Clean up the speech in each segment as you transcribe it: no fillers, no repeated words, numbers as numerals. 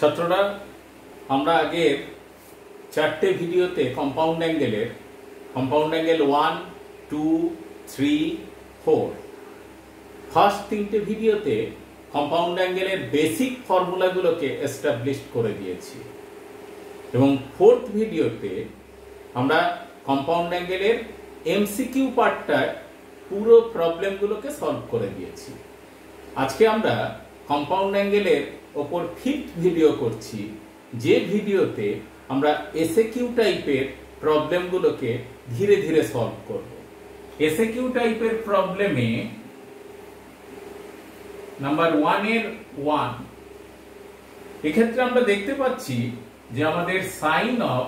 ছাত্ররা আমরা আগের চারটে ভিডিওতে কম্পাউন্ড অ্যাঙ্গেল 1, 2, 3, 4 ফার্স্ট তিনটে ভিডিওতে কম্পাউন্ড অ্যাঙ্গেলের বেসিক ফর্মুলাগুলোকে এস্টাবলিশ করে দিয়েছি এবং ফোর্থ ভিডিওতে আমরা কম্পাউন্ড অ্যাঙ্গেলের এমসিকিউ পার্টটা পুরো প্রবলেমগুলোকে সলভ করে দিয়েছি। আজকে আমরা কম্পাউন্ড অ্যাঙ্গেলের ওপর ফিফথ ভিডিও করছি, যে ভিডিওতে আমরা এসএকিউ টাইপের প্রবলেমগুলোকে ধীরে ধীরে সলভ করব। এসএকিউ টাইপের প্রবলেমে নাম্বার 1 এর 1 এক্ষেত্রে আমরা দেখতে পাচ্ছি যে আমাদের সাইন অফ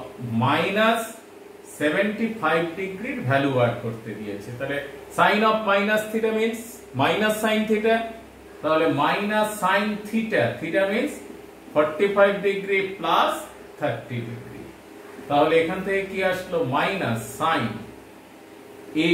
-75 ডিগ্রির ভ্যালু বার করতে দিয়েছে। তাহলে sine of minus theta means minus sine theta, তাহলে minus sine theta, theta means 45 degree plus 30 degree. তাহলে এখান থেকে কি আসলো? Minus sine A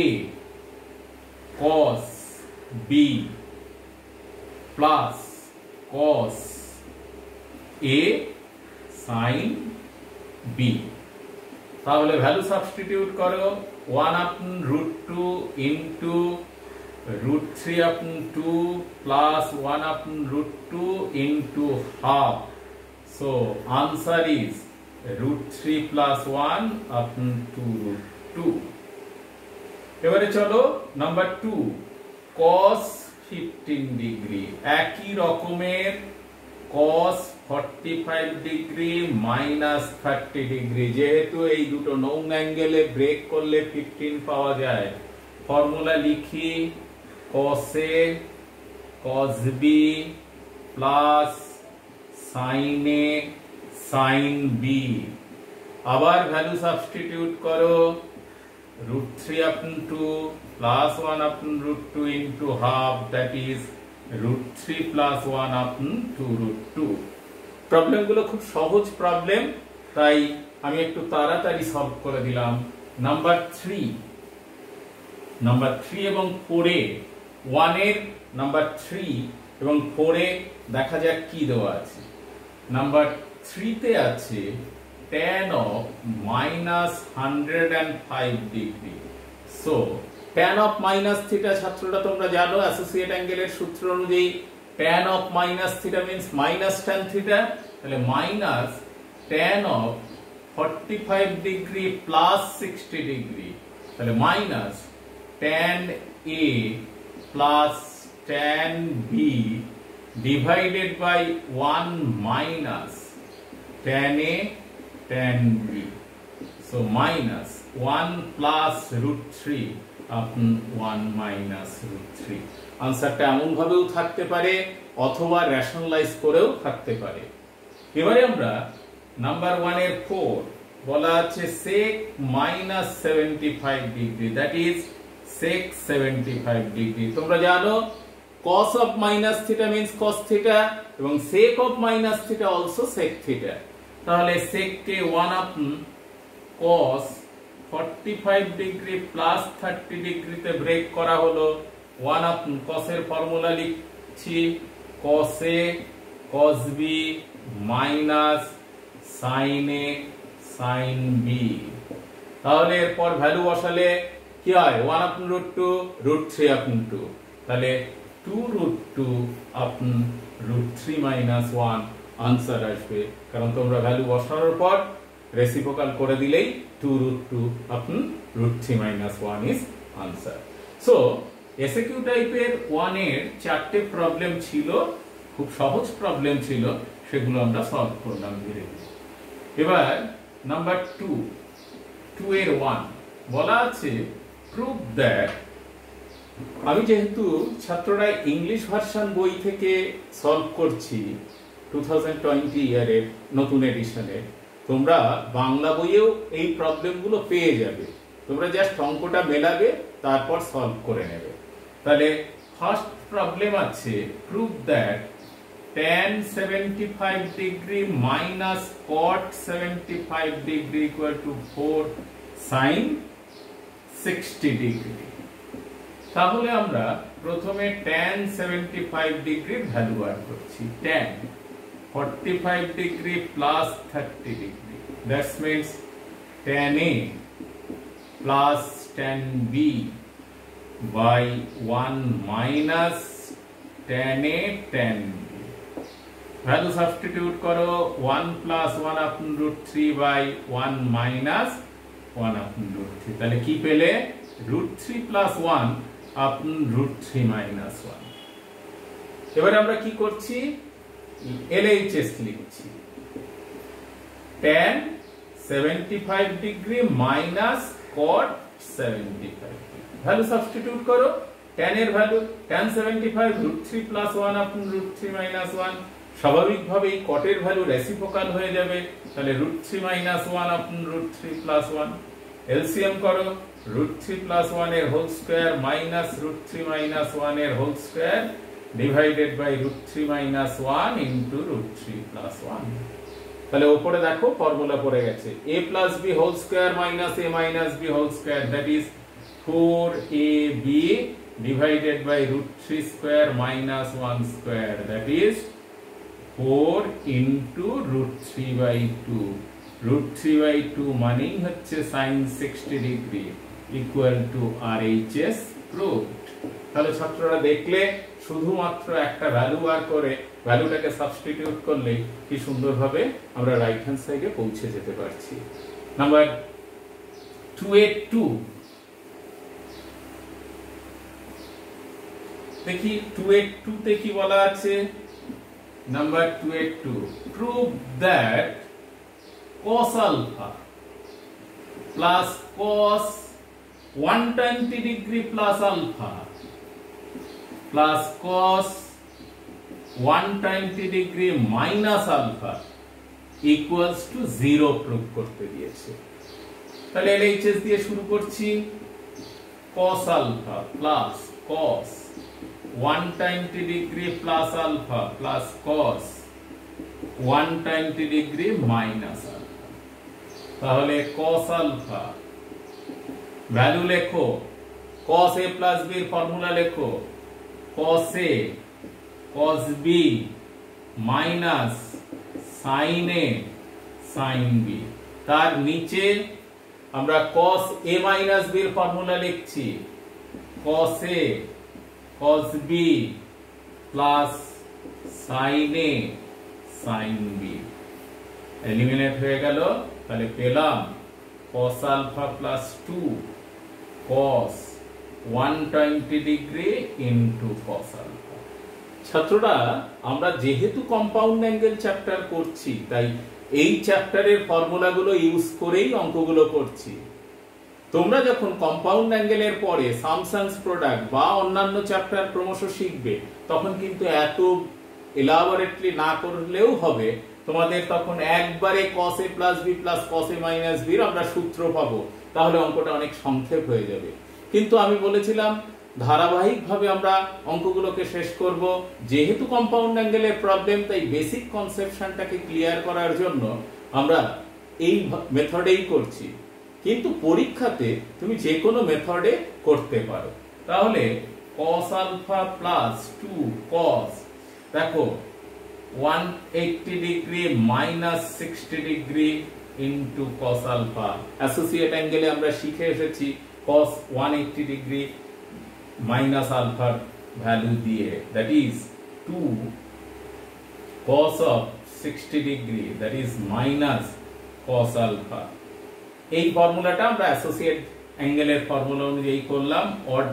cos B plus cos A sine B. তাহলে ভ্যালু সাবস্টিটিউট করো, 1/√2 into √3 upon 2 plus 1/√2 into half. So answer is √3 plus 1 upon 2√2. এবারে চলো নাম্বার 2 cos 15 ডিগ্রি, একই রকমের cos 45 ডিগ্রি মাইনাস 30 ডিগ্রি। যেহেতু এই দুটো নন অ্যাঙ্গেলে ব্রেক করলে 15 পাওয়া যায়, ফর্মুলা লিখি cos A cos B plus sin A sin B। আবার ভ্যালু সাবস্টিটিউট করো, √3 upon 2 plus 1/√2 into half, that is √3 plus 1 upon 2√2। প্রবলেমগুলো খুব সহজ প্রবলেম, তাই আমি একটু তাড়াতাড়ি সলভ করে দিলাম। নাম্বার 3 এবং 4 এ 1 এর নাম্বার 3 এবং 4 এ দেখা যাক কি দেওয়া আছে। নাম্বার 3 তে আছে tan of -105 degree. So tan of minus theta ছাত্ররা তোমরা জানো অ্যাসোসিয়েট অ্যাঙ্গেলের সূত্র অনুযায়ী tan of minus theta means minus tan theta, তাহলে minus tan of 45 degree plus 60 degree, তাহলে minus tan A plus tan B divided by 1 minus tan A tan B. So minus 1 plus √3 upon 1 minus √3। আনসারটা এমন ভাবেও থাকতে পারে অথবা rationalise করেও থাকতে পারে। এবারে আমরা নাম্বার 1 এর 4 বলা আছে sec -75 degree, that is sec 75 degree. তোমরা জানো cos of minus theta means cos theta এবং sec of minus theta also sec theta। তাহলে sec কে 1 upon cos 45 ডিগ্রি প্লাস 30 ডিগ্রিতে ব্রেক করা হলো, 1 upon cos এর ফর্মুলা লিখছি cos A cos B minus sin A sin B। তাহলে এরপর ভ্যালু বসালে কি হয়? 1/√2 √3 upon 2, তাহলে 2√2 upon √3 minus 1 আনসার আসবে, কারণ তোমরা ভ্যালু বসানোর পর রেসিপ্রোকাল করে দিলেই 2√2 upon √3 minus 1 is answer. So SAQ টাইপের 1 এর চারটে প্রবলেম ছিল, খুব সহজ প্রবলেম ছিল, সেগুলো আমরা সলভ করলাম ধীরে ধীরে। এবার নাম্বার 2 এর 1 বলা আছে প্রুভ দ্যাট। আমি যেহেতু ছাত্ররা ইংলিশ ভার্সন বই থেকে সলভ করছি 2020 ইয়ারের নতুন এডিশনে, তোমরা বাংলা বইয়েও এই প্রবলেমগুলো পেয়ে যাবে, তোমরা জাস্ট অঙ্কটা মেলাবে তারপর সলভ করে নেবে। তাহলে ফার্স্ট প্রবলেম আছে prove that tan 75 degree minus cot 75 degree equal to 4 sin 60 degree. তাহলে আমরা প্রথমে tan 75 ডিগ্রির ভ্যালু বার করছি। tan 45 degree plus 30 degree. That means tan A plus tan B by 1 minus tan A tan B. Value substitute karo 1 plus 1 upon root 3 by 1 minus 1 upon root 3. তাহলে কি পেলে root 3 plus 1 upon root 3 minus 1. এবারে আমরা কি করছি LHS লিখছি tan 75 degree minus cot 75. Value substitute করো tan এর value tan 75 root 3 plus 1 upon root 3 minus 1. স্বাভাবিকভাবেই cot এর ভ্যালু রেসিপ্রোকাল হয়ে যাবে, তাহলে root 3 minus 1 upon root 3 plus 1. LCM করো root 3 plus 1 এর whole square minus root 3 minus 1 এর whole square divided by root 3 minus 1 into root 3 plus 1. তাহলে উপরে দেখো ফর্মুলা পড়ে গেছে a plus b whole square minus a minus b whole square, that is 4ab divided by root 3 square minus 1 square, that is 4 into root 3 by 2. root 3 by 2 মানেই হচ্ছে sin 60 degree equal to RHS proved. তাহলে ছাত্ররা দেখলে শুধুমাত্র একটা value বার করে ভ্যালুটাকে substitute করলে কি সুন্দরভাবে আমরা রাইট হ্যান্ড সাইডে পৌঁছে যেতে পারছি। নাম্বার 282 দেখি 282 তে কি বলা আছে। Number 282 prove that cos alpha plus cos 120 degree plus alpha plus cos 120 degree minus alpha equals to 0 prove করতে দিয়েছে। তাহলে LHS দিয়ে শুরু করছি cos alpha plus cos 120 degree plus alpha plus cos 120 degree minus alpha. তাহলে cos alpha value লেখো, cos a plus b এর formula লেখো cos a cos b minus sin a sin b। তার নিচে আমরা cos a minus b এর formula লিখছি cos a cos b plus sin a sin b। Eliminate হয়ে গেল, তাহলে পেলাম cos alpha plus 2 cos 120 degree into cos alpha। ছাত্ররা আমরা যেহেতু কম্পাউন্ড অ্যাঙ্গেল চ্যাপ্টার করছি তাই এই চ্যাপ্টারের ফর্মুলাগুলো ইউজ করেই অঙ্কগুলো করছি। তোমরা যখন কম্পাউন্ড অ্যাঙ্গেলের পরে সামসান্স প্রোডাক্ট বা অন্যান্য চ্যাপ্টার ক্রমশ শিখবে তখন কিন্তু এত এলাবোরেটলি না করলেও হবে, তোমাদের তখন একবারে cos a plus b plus cos a minus b এর আমরা সূত্র পাবো, তাহলে অঙ্কটা অনেক সংক্ষেপ হয়ে যাবে। কিন্তু আমি বলেছিলাম ধারাবাহিকভাবে আমরা অঙ্কগুলোকে শেষ করব, যেহেতু কম্পাউন্ড অ্যাঙ্গেলের প্রবলেম তাই বেসিক কনসেপশনটাকে ক্লিয়ার করার জন্য আমরা এই মেথডেই করছি, কিন্তু পরীক্ষাতে তুমি যে কোনো মেথডে করতে পারো। তাহলে cos alpha plus 2 cos দেখো 180 degree minus 60 degree into cos alpha। Associate অ্যাঙ্গেলে আমরা শিখে এসেছি cos 180 degree minus alpha value দিয়ে, that is 2 cos of 60 degree, that is minus cos alpha। এই ফর্মুলাটা আমরা অ্যাসোসিয়েট অ্যাঙ্গেলের ফর্মুলা অনুযায়ী করলাম,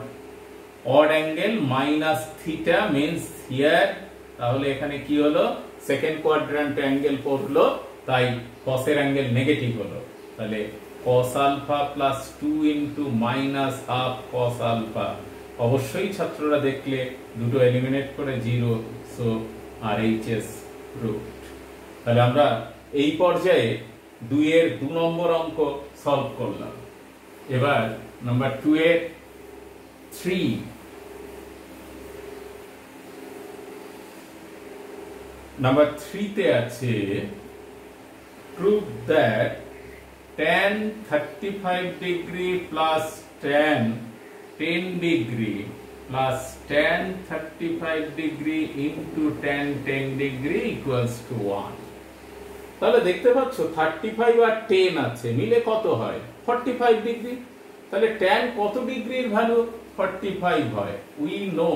odd angle minus theta means here। তাহলে এখানে কি হলো, সেকেন্ড কোয়াড্র্যান্ট অ্যাঙ্গেল পড়লো তাই cos এর অ্যাঙ্গেল নেগেটিভ হলো, তাহলে cos alpha plus 2 into minus half cos alpha। অবশ্যই ছাত্ররা দেখলে দুটো এলিমিনেট করে 0, সো RHS proved। তাহলে আমরা এই পর্যায়ে 2 এর 2 নম্বর অঙ্ক সলভ করলাম। এবার নাম্বার 2 এর 3 নাম্বার 3 তে আছে prove that tan 35 degree plus tan 10 degree plus tan 35 degree into tan 10 degree equals to 1. তাহলে দেখতে পাচ্ছ 35 আর 10 আছে মিলে কত হয় 45 ডিগ্রি। তাহলে tan কত ডিগ্রির ভ্যালু 45 হয়। We know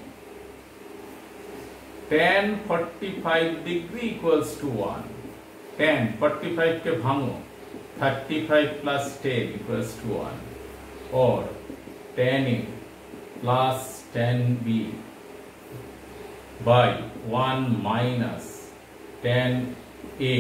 tan 45 degree equals to 1. tan 45 কে ভাঙো 35 plus 10 equals to 1 or tan A plus tan B by 1 minus tan A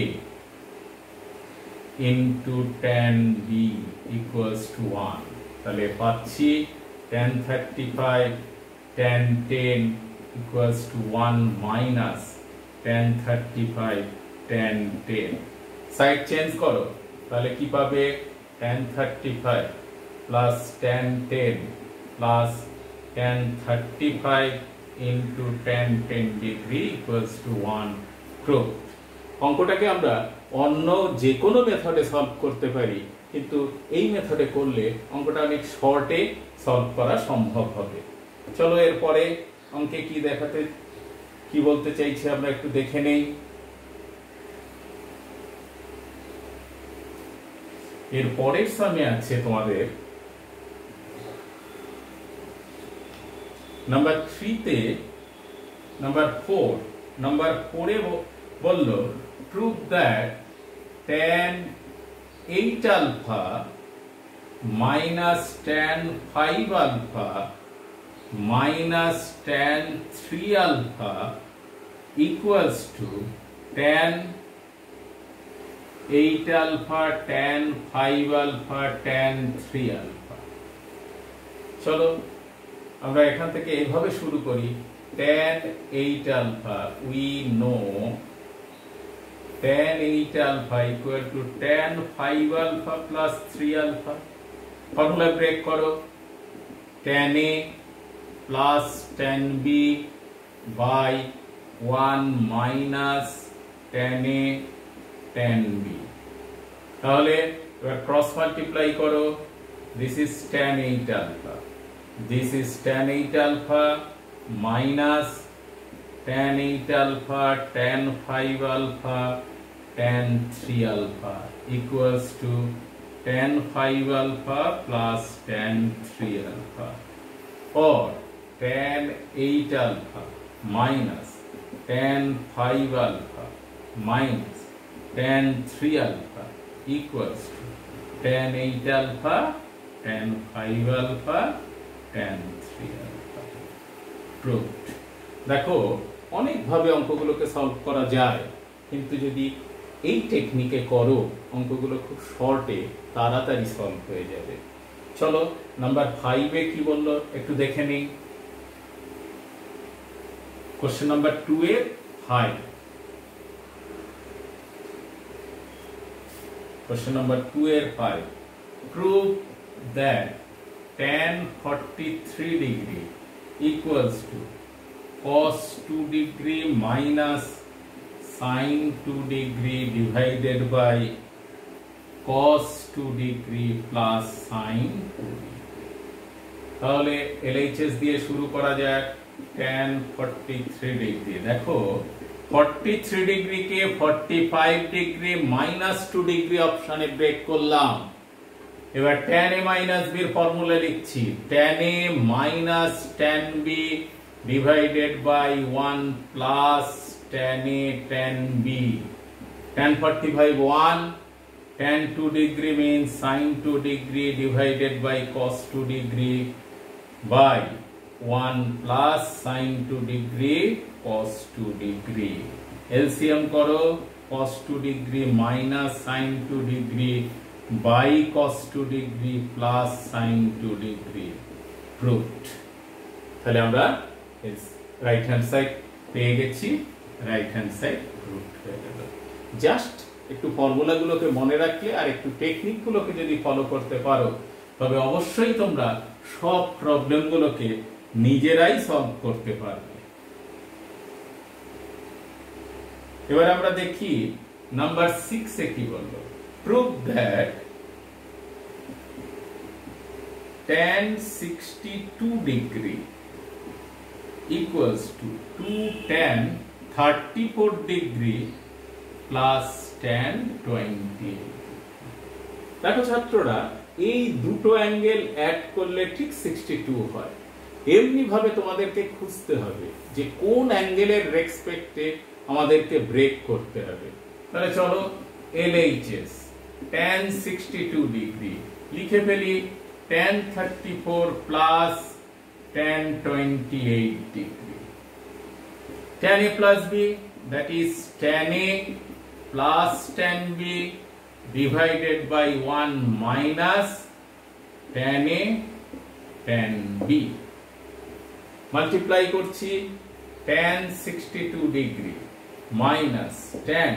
into tan B equals to 1. তাহলে পাচ্ছি tan 35 tan 10 equals to 1 minus tan 35 tan 10. Side change করো তাহলে কি পাবে tan 35 plus tan 10 plus tan 35 into tan 10 degree equals to 1 proof. অঙ্কটাকে আমরা অন্য যে কোনো মেথডে সলভ করতে পারি, কিন্তু এই মেথডে করলে অঙ্কটা অনেক শর্টে সলভ করা সম্ভব হবে। চলো এরপরে অঙ্কে কি বলতে চাইছে আমরা একটু দেখে নেই। এর পরের সামনে আছে তোমাদের নাম্বার 3 তে নাম্বার 4 এ বলল prove that tan 8 alpha minus tan 5 alpha minus tan 3 alpha equals to tan 8 alpha tan 5 alpha tan 3 alpha। চলো আমরা এখান থেকে এইভাবে শুরু করি। tan 8 alpha we know tan 8 alpha equal to tan 5 alpha plus 3 alpha। Formula break করো tan A plus tan B by 1 minus tan A tan B। তাহলে এবার ক্রস মাল্টিপ্লাই করো, this is tan 8 alpha, this is tan 8 alpha minus tan 8 alpha tan 5 alpha tan 3 alpha equals to tan 5 alpha plus tan 3 alpha or tan 8 alpha minus tan 5 alpha minus tan 3 alpha equals to tan 8 alpha tan 5 alpha tan 3 alpha proved। দেখো অনেক ভাবে অঙ্কগুলোকে solve করা যায়, কিন্তু যদি এই টেকনিকে করো অঙ্কগুলো খুব শর্টে তাড়াতাড়ি সলভ হয়ে যাবে। চলো নাম্বার 5 এ কি বললো একটু দেখে নিই। কোশ্চেন নাম্বার 2 এর 5। কোশ্চেন নাম্বার 2 এর 5 prove that tan 43 degree equals to cos 2 degree minus sin 2 degree divided by cos 2 degree plus sin 2 degree। তাহলে LHS দিয়ে শুরু করা যাক। tan 43 ডিগ্রি, দেখো 43 ডিগ্রি কে 45 ডিগ্রি minus 2 ডিগ্রি অপশনে ব্রেক করলাম। এবার tan A minus B এর ফর্মুলা লিখছি, tan A minus tan B divided by 1 plus tan A tan B। tan 45 1, tan 2 degree means sin 2 degree divided by cos 2 degree by 1 plus sin 2 degree cos 2 degree। LCM করো, cos 2 degree minus sin 2 degree by cos 2 degree plus sin 2 degree proved। তাহলে আমরা right hand side পেয়ে গেছি, right hand side proved হয়ে গেল। Just একটু ফর্মুলাগুলোকে মনে রাখলে আর একটু টেকনিকগুলোকে যদি ফলো করতে পারো, তবে অবশ্যই তোমরা সব প্রবলেমগুলোকে নিজেরাই সলভ করতে পারবে। এবার আমরা দেখি নাম্বার 6 এ কি বললো। Prove that tan 62 degree equals to 2 tan 34 degree plus tan 20। দেখো ছাত্ররা, এই দুটো অ্যাঙ্গেল অ্যাড করলে ঠিক 62 হয়। এমনি ভাবে তোমাদেরকে খুঁজতে হবে যে কোন অ্যাঙ্গেলের রেসপেক্টে আমাদেরকে ব্রেক করতে হবে। তাহলে চলো LHS tan 62 ডিগ্রি লিখে ফেলি, tan 34 plus tan 28 degree। tan A plus B, that is tan A plus tan B divided by 1 minus tan A tan B। Multiply করছি, tan 62 degree minus tan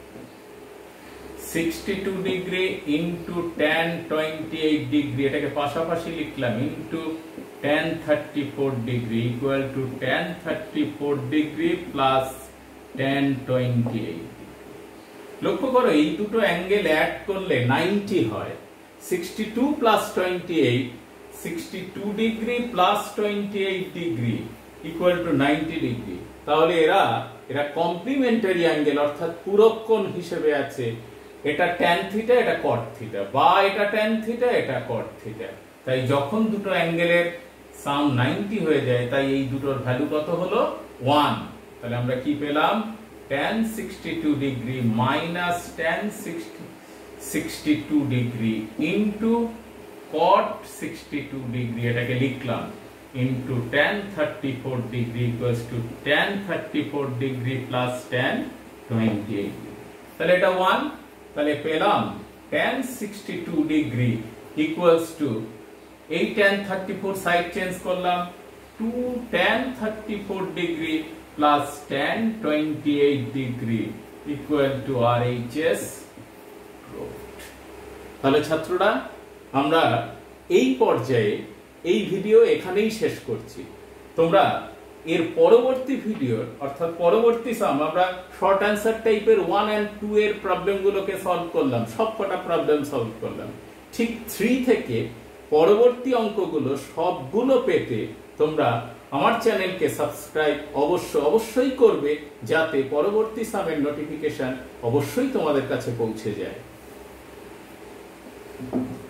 62 degree into tan 28 degree, এটাকে পাশাপাশি লিখলাম, into tan 34 degree equal to tan 34 degree plus tan 28। লক্ষ্য করো, এই দুটো angle add করলে 90 হয়। 62 plus 28, 62 degree plus 28 degree equal to 90 degree. তাহলে এরা কমপ্লিমেন্টারি অ্যাঙ্গেল, অর্থাৎ পূরক কোণ হিসেবে আছে। এটা tan থিটা, এটা cot থিটা, বা এটা tan থিটা, এটা cot থিটা। তাই যখন দুটো অ্যাঙ্গেলের সাম 90 হয়ে যায়, তাই এই দুটোর ভ্যালু কত হলো? 1। তাহলে আমরা কি পেলাম? tan 62 degree minus tan 62 degree into cot 62 degree, এটাকে লিখলাম, into tan 34 degree equals to tan 34 degree plus tan 28। তাহলে এটা 1। তাহলে পেলাম tan 62 ডিগ্রি equals to, এই tan 34 সাইড চেঞ্জ করলাম, 2 tan 34 degree plus tan 28 degree equal to RHS proved। তাহলে ছাত্ররা, আমরা এই পর্যায়ে এই ভিডিও এখানেই শেষ করছি। তোমরা এর পরবর্তী ভিডিও, অর্থাৎ পরবর্তী সাম, আমরা শর্ট অ্যান্সার টাইপের 1 and 2 এর প্রবলেমগুলোকে সলভ করলাম, সবকটা প্রবলেম সলভ করলাম। ঠিক 3 থেকে পরবর্তী অঙ্কগুলো সবগুলো পেতে তোমরা আমার চ্যানেলকে সাবস্ক্রাইব অবশ্যই করবে, যাতে পরবর্তী সামের নোটিফিকেশন অবশ্যই তোমাদের কাছে পৌঁছে যায়।